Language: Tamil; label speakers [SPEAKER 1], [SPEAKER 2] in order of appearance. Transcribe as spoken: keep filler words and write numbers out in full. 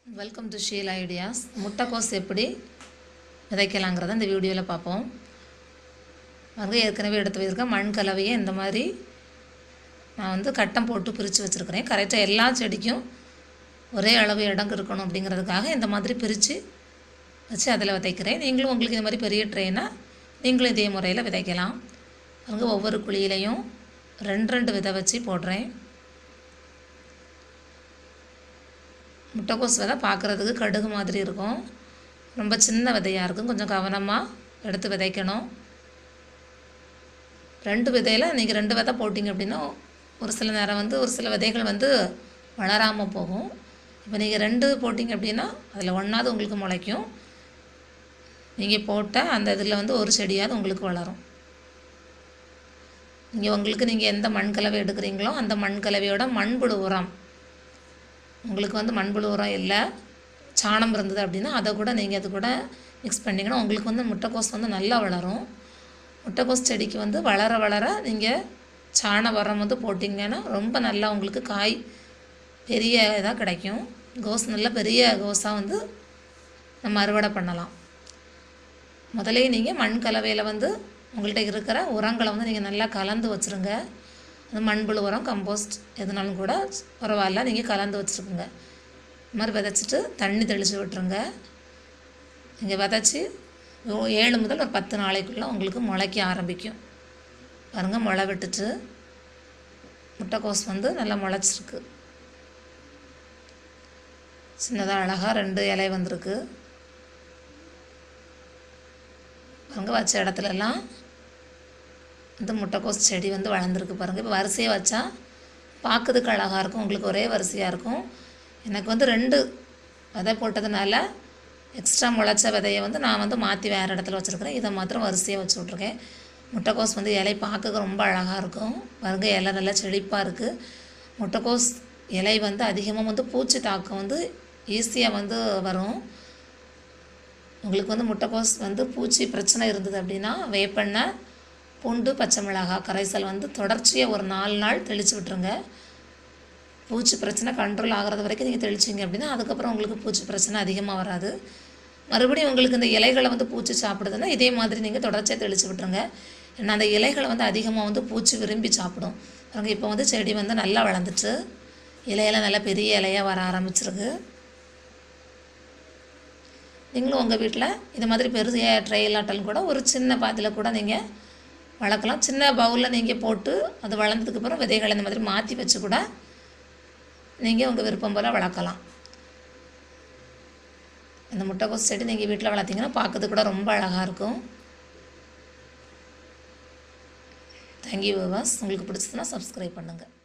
[SPEAKER 1] Welcome to Sheila ideas. முட்டைக்கோஸ் எப்படி விதைக்கலாங்கிறத இந்த வீடியோவில் பார்ப்போம். அங்கே ஏற்கனவே எடுத்து வச்சுருக்கேன் மண் கலவையை இந்த மாதிரி நான் வந்து கட்டம் போட்டு பிரித்து வச்சுருக்கிறேன். கரெக்டாக எல்லா செடிக்கும் ஒரே அளவு இடம் இருக்கணும் அப்படிங்கிறதுக்காக இந்த மாதிரி பிரித்து வச்சு அதில் விதைக்கிறேன். நீங்களும் உங்களுக்கு இந்த மாதிரி பெரிய ட்ரெயினா நீங்களும் இதே முறையில் விதைக்கலாம். அங்கே ஒவ்வொரு குழியிலையும் ரெண்டு ரெண்டு விதை வச்சு போடுறேன். முட்டைக்கோஸ் விதை பார்க்குறதுக்கு கடுகு மாதிரி இருக்கும், ரொம்ப சின்ன விதையாக இருக்கும். கொஞ்சம் கவனமாக எடுத்து விதைக்கணும். ரெண்டு விதையில் நீங்கள் ரெண்டு விதை போட்டிங்க அப்படின்னா ஒரு சில நேரம் வந்து ஒரு சில விதைகள் வந்து வளராமல் போகும். இப்போ நீங்கள் ரெண்டு போட்டிங்க அப்படின்னா அதில் ஒன்றாவது உங்களுக்கு முளைக்கும். நீங்கள் போட்ட அந்த இதில் வந்து ஒரு செடியாவது உங்களுக்கு வளரும். நீங்கள் உங்களுக்கு நீங்கள் எந்த மண் கலவை எடுக்கிறீங்களோ அந்த மண் கலவையோட மண்புழு உரம், உங்களுக்கு வந்து மண்புழு உரம் இல்லை சாணம் இருந்தது அப்படின்னா அதை கூட நீங்கள் அது கூட மிக்ஸ் பண்ணிங்கன்னா உங்களுக்கு வந்து முட்டைக்கோஸ் வந்து நல்லா வளரும். முட்டைக்கோஸ் செடிக்கு வந்து வளர வளர நீங்கள் சாண உரம் வந்து போட்டிங்கன்னா ரொம்ப நல்லா உங்களுக்கு காய் பெரிய இதாக கிடைக்கும். கோஸ் நல்ல பெரிய கோஸாக வந்து நம்ம அறுவடை பண்ணலாம். முதலே நீங்கள் மண் கலவையில் வந்து உங்கள்கிட்ட இருக்கிற உரங்களை வந்து நீங்கள் நல்லா கலந்து வச்சுருங்க. அது மண்புழு உரம், கம்போஸ்ட் எதுனாலும் கூட பரவாயில்ல, நீங்கள் கலந்து வச்சுருக்குங்க. இது மாதிரி விதைச்சிட்டு தண்ணி தெளித்து விட்டுருங்க. நீங்கள் விதைச்சி ஏழு முதல் ஒரு பத்து நாளைக்குள்ளே உங்களுக்கு முளைக்க ஆரம்பிக்கும். பாருங்கள், முளை விட்டுட்டு முட்டைக்கோஸ் வந்து நல்லா முளைச்சிருக்கு. சின்னதாக அழகாக ரெண்டு இலை வந்திருக்கு. பாருங்கள், வச்ச இடத்துலலாம் இந்த முட்டைக்கோஸ் செடி வந்து வளர்ந்துருக்கு பாருங்கள். இப்போ வரிசையை வச்சா பார்க்கறதுக்கு அழகாக இருக்கும், உங்களுக்கு ஒரே வரிசையாக இருக்கும். எனக்கு வந்து ரெண்டு விதை போட்டதுனால எக்ஸ்ட்ரா முளைச்ச விதையை வந்து நான் வந்து மாற்றி வேறு இடத்துல வச்சுருக்கிறேன். இதை மாத்திரம் வரிசையாக வச்சு விட்ருக்கேன். முட்டைக்கோஸ் வந்து இலை பார்க்க ரொம்ப அழகாக இருக்கும். பாருங்கள், இலை நல்லா செழிப்பாக இருக்குது. முட்டைக்கோஸ் இலை வந்து அதிகமாக வந்து பூச்சி தாக்கம் வந்து ஈஸியாக வந்து வரும். உங்களுக்கு வந்து முட்டைக்கோஸ் வந்து பூச்சி பிரச்சனை இருந்தது அப்படின்னா வேப்பெண்ணெய், பூண்டு, பச்சை மிளகாய் கரைசல் வந்து தொடர்ச்சியாக ஒரு நாலு நாள் தெளித்து விட்டுருங்க. பூச்சி பிரச்சனை கண்ட்ரோல் ஆகிறது வரைக்கும் நீங்கள் தெளிச்சிங்க அப்படின்னா அதுக்கப்புறம் உங்களுக்கு பூச்சி பிரச்சனை அதிகமாக வராது. மறுபடியும் உங்களுக்கு இந்த இலைகளை வந்து பூச்சி சாப்பிடுதுன்னா இதே மாதிரி நீங்கள் தொடர்ச்சியாக தெளித்து விட்டுருங்க. ஏன்னா அந்த இலைகளை வந்து அதிகமாக வந்து பூச்சி விரும்பி சாப்பிடும். பாருங்கள், இப்போ வந்து செடி வந்து நல்லா வளர்ந்துட்டு இலையெல்லாம் நல்லா பெரிய இலையாக வர ஆரம்பிச்சிருக்கு. நீங்களும் உங்கள் வீட்டில் இது மாதிரி பெரிய ட்ரைலாட்டல் கூட ஒரு சின்ன பாத்தியில் கூட நீங்கள் வளர்க்கலாம். சின்ன பவுலில் நீங்கள் போட்டு அது வளர்ந்ததுக்கப்புறம் விதைகளை இந்த மாதிரி மாற்றி வச்சு கூட நீங்கள் உங்கள் விருப்பம் போல் வளர்க்கலாம். இந்த முட்டைக்கோஸ் செடி நீங்கள் வீட்டில் வளர்த்திங்கன்னா பார்க்கறதுக்கு கூட ரொம்ப அழகாக இருக்கும். Thank you viewers. உங்களுக்கு பிடிச்சதுன்னா சப்ஸ்கிரைப் பண்ணுங்கள்.